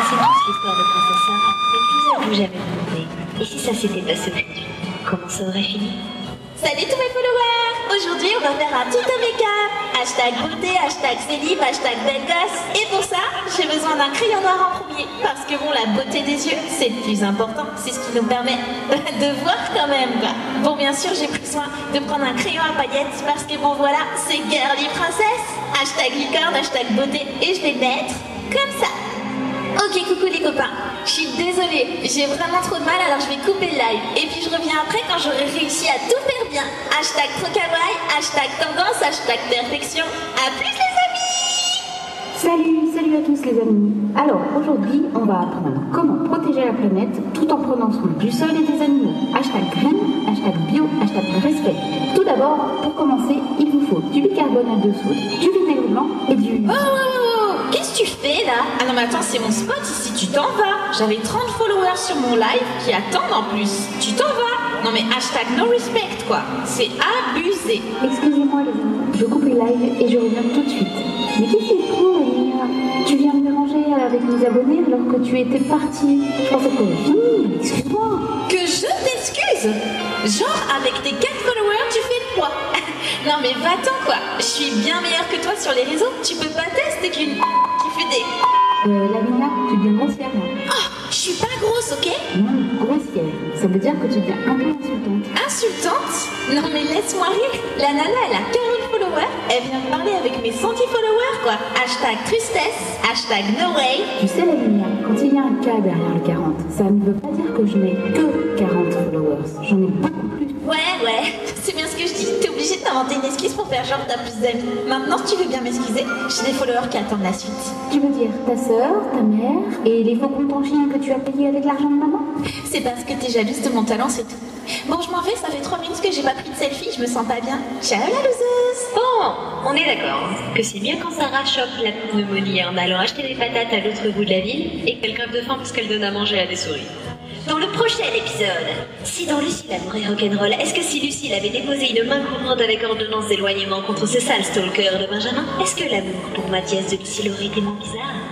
connaissez tous l'histoire de Princesse Sarah, mais que vous avez jamais demandé. Et si ça s'était passé aujourd'hui, comment ça aurait fini? Salut tous mes followers! Aujourd'hui, on va faire un tuto make-up. Hashtag beauté, hashtag célib, hashtag belle gosse. Et pour ça, j'ai besoin d'un crayon noir en premier. Parce que bon, la beauté des yeux, c'est le plus important. C'est ce qui nous permet de voir quand même, quoi. Bon, bien sûr, j'ai pris soin de prendre un crayon à paillettes. Parce que bon, voilà, c'est girly princesse. Hashtag licorne, hashtag beauté. Et je vais mettre comme ça. Ok, coucou les copains, je suis désolée, j'ai vraiment trop de mal, alors je vais couper le live. Et puis je reviens après quand j'aurai réussi à tout faire bien. Hashtag trop kawaii, hashtag tendance, hashtag perfection. À plus les amis! Salut à tous les amis. Alors aujourd'hui, on va apprendre comment protéger la planète tout en prenant soin du sol et des animaux. Hashtag green, hashtag bio, hashtag respect. Tout d'abord, pour commencer, il vous faut du bicarbonate de soude, du vinaigre blanc et du... Oh, qu'est-ce que tu fais là? Ah non mais attends, c'est mon spot ici, tu t'en vas. J'avais 30 followers sur mon live qui attendent en plus. Tu t'en vas? Non mais hashtag no respect quoi. C'est abusé. Excusez-moi les amis, je coupe le live et je reviens tout de suite. Mais qu'est-ce qu'il faut, Elia? Tu viens me déranger avec mes abonnés alors que tu étais partie. Je pensais qu'on avait fini, excuse-moi. Que je t'excuse? Genre avec tes 4 followers, tu fais le poids. Non mais va-t'en quoi. Je suis bien meilleure que toi sur les réseaux. Tu peux pas tester qu'une qui fait des... Lavina, tu deviens grossière là. Oh, je suis pas grosse, ok? Non, grossière. Ça veut dire que tu deviens un peu insultante. Insultante? Non mais laisse-moi rire. La nana, elle a 40 followers. Elle vient me parler avec mes 110 followers quoi. Hashtag tristesse, hashtag no way. Tu sais Lavina, quand il y a un K derrière le 40, ça ne veut pas dire que je n'ai que 40 followers. J'en ai beaucoup plus. Ouais, c'est bien ce que je dis. T'es obligé de t'inventer une excuse pour faire genre t'as plus d'amis. Maintenant, si tu veux bien m'excuser, j'ai des followers qui attendent la suite. Tu veux dire ta sœur, ta mère et les faux comptes en Chine que tu as payés avec l'argent de maman? C'est parce que t'es jalouse de mon talent, c'est tout. Bon, je m'en vais, ça fait 3 minutes que j'ai pas pris de selfie, je me sens pas bien. Ciao la loseuse! Bon, on est d'accord que c'est mieux quand Sarah chope la pneumonie en allant acheter des patates à l'autre bout de la ville et qu'elle crève de faim parce qu'elle donne à manger à des souris. Dans le prochain épisode, si dans Lucie l'amour est rock'n'roll, est-ce que si Lucille avait déposé une main courante avec ordonnance d'éloignement contre ce sale stalker de Benjamin, est-ce que l'amour pour Mathias de Lucille aurait été moins bizarre?